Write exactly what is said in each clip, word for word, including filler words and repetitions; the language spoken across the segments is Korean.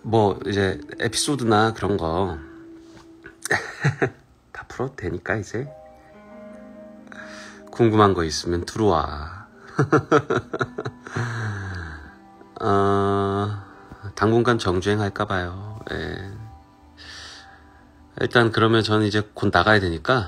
뭐 이제 에피소드나 그런 거 다 풀어도 되니까 이제 궁금한 거 있으면 들어와. 어, 당분간 정주행 할까 봐요. 예. 일단 그러면 저는 이제 곧 나가야 되니까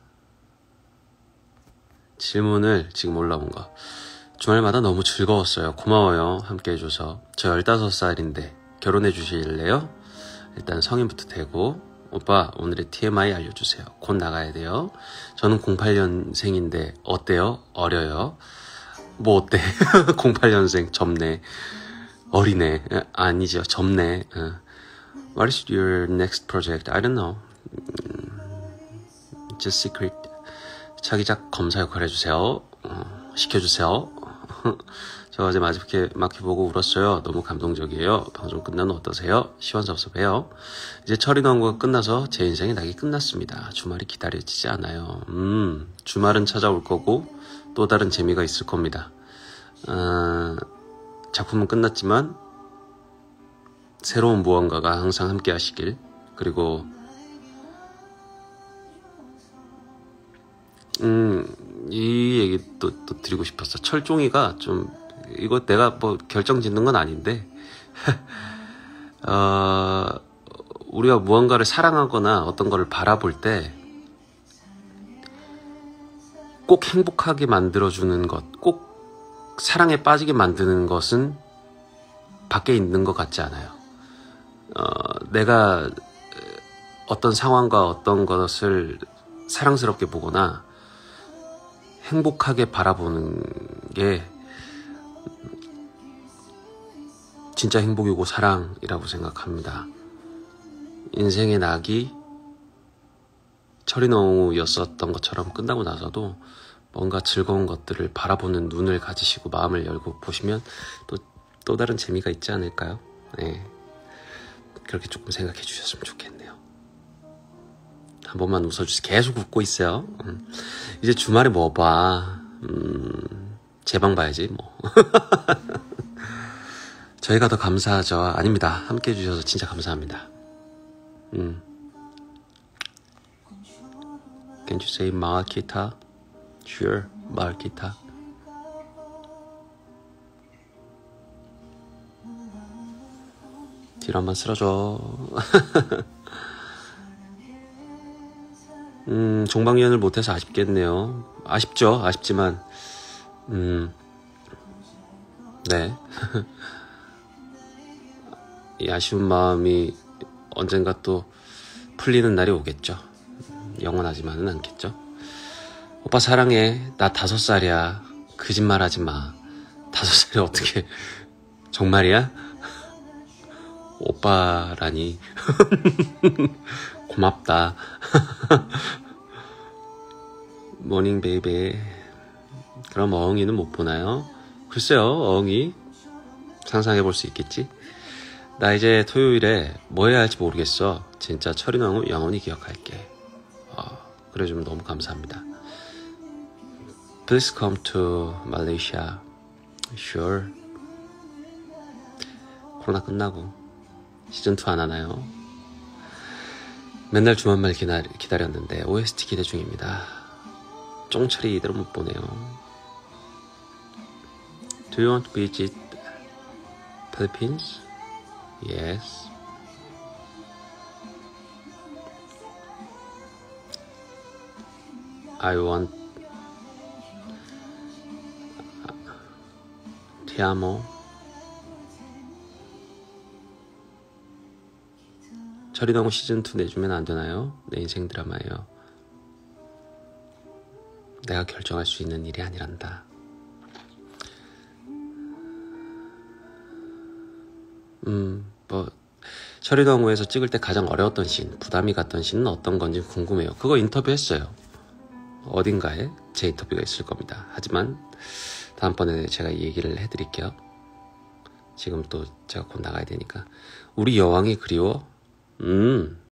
질문을 지금 올라온 거. 주말마다 너무 즐거웠어요. 고마워요. 함께 해줘서. 저 열다섯 살인데 결혼해 주실래요? 일단 성인부터 되고. 오빠 오늘의 티엠아이 알려주세요. 곧 나가야 돼요. 저는 공팔 년생인데 어때요? 어려요? 뭐 어때? 공팔 년생 젊네. 어리네. 아니죠. 젊네. What is your next project? I don't know. Just secret. 자기작 검사 역할 해주세요. 어, 시켜주세요. 저 어제 마지막에 마키 보고 울었어요. 너무 감동적이에요. 방송 끝나면 어떠세요? 시원섭섭해요. 이제 철인왕국가 끝나서 제 인생의 낙이 끝났습니다. 주말이 기다려지지 않아요. 음, 주말은 찾아올 거고 또 다른 재미가 있을 겁니다. 어, 작품은 끝났지만 새로운 무언가가 항상 함께 하시길. 그리고 음, 이 얘기 또, 또 드리고 싶었어. 철종이가 좀, 이거 내가 뭐 결정 짓는 건 아닌데, 어, 우리가 무언가를 사랑하거나 어떤 거를 바라볼 때, 꼭 행복하게 만들어주는 것, 꼭 사랑에 빠지게 만드는 것은 밖에 있는 것 같지 않아요. 어, 내가 어떤 상황과 어떤 것을 사랑스럽게 보거나, 행복하게 바라보는 게 진짜 행복이고 사랑이라고 생각합니다. 인생의 낙이 철인어우였었던 것처럼 끝나고 나서도 뭔가 즐거운 것들을 바라보는 눈을 가지시고 마음을 열고 보시면 또, 또 다른 재미가 있지 않을까요? 네. 그렇게 조금 생각해 주셨으면 좋겠네요. 한 번만 웃어주세요. 계속 웃고 있어요. 음. 이제 주말에 뭐 봐. 음, 제 방 봐야지 뭐. 저희가 더 감사하죠. 아닙니다. 함께 해주셔서 진짜 감사합니다. 음. Can you say Markita? Sure, Markita. 뒤로 한번 쓸어줘. 음, 종방위원을 못해서 아쉽겠네요. 아쉽죠. 아쉽지만 음, 네. 이 아쉬운 마음이 언젠가 또 풀리는 날이 오겠죠. 영원하지만은 않겠죠. 오빠 사랑해. 나 다섯 살이야. 거짓말하지 마. 다섯 살이 어떻게 정말이야? 오빠라니. 고맙다. 모닝 베이비. 그럼 어흥이는 못 보나요? 글쎄요. 어흥이 상상해볼 수 있겠지. 나 이제 토요일에 뭐 해야 할지 모르겠어. 진짜 철인왕후 영원히 기억할게. 어, 그래주면 너무 감사합니다. Please come to Malaysia. Sure. 코로나 끝나고 시즌이 안 하나요? 맨날 주말만 기다리, 기다렸는데 오에스티 기대 중입니다. 쫑철이 이대로 못 보네요. Do you want to visit Philippines? Yes. I want Ti amo. 철인왕후 시즌이 내주면 안 되나요? 내 인생 드라마예요. 내가 결정할 수 있는 일이 아니란다. 음, 뭐 철인왕후에서 찍을 때 가장 어려웠던 씬, 부담이 갔던 씬은 어떤 건지 궁금해요. 그거 인터뷰했어요. 어딘가에 제 인터뷰가 있을 겁니다. 하지만 다음번에 제가 이 얘기를 해드릴게요. 지금 또 제가 곧 나가야 되니까. 우리 여왕이 그리워? 음